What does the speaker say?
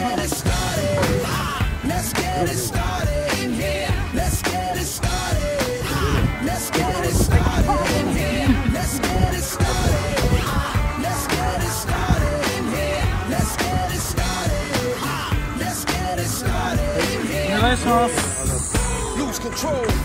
get it started. Let's get it started in here. Let's get it started. Let's get it started in here. Let's get it started. Let's get it started in here. Let's get it started. Let's get it started in here. お願いします。Lose control.